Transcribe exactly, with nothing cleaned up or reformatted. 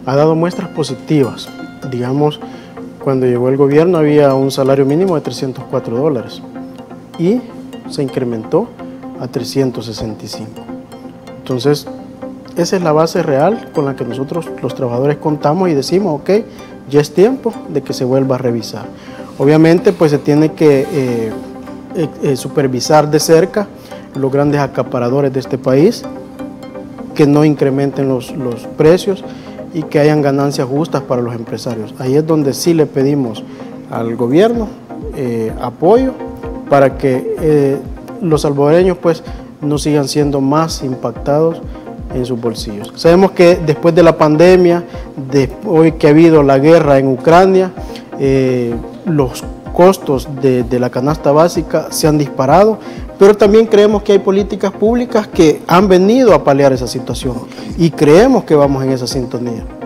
ha dado muestras positivas. Digamos, cuando llegó el gobierno había un salario mínimo de trescientos cuatro dólares y se incrementó a trescientos sesenta y cinco. Entonces, esa es la base real con la que nosotros los trabajadores contamos y decimos, ok, ya es tiempo de que se vuelva a revisar. Obviamente, pues se tiene que eh, eh, supervisar de cerca los grandes acaparadores de este país, que no incrementen los, los precios y que hayan ganancias justas para los empresarios. Ahí es donde sí le pedimos al gobierno eh, apoyo para que eh, los salvadoreños pues no sigan siendo más impactados en sus bolsillos. Sabemos que después de la pandemia, de hoy que ha habido la guerra en Ucrania, eh, los costos de, de la canasta básica se han disparado, pero también creemos que hay políticas públicas que han venido a paliar esa situación y creemos que vamos en esa sintonía.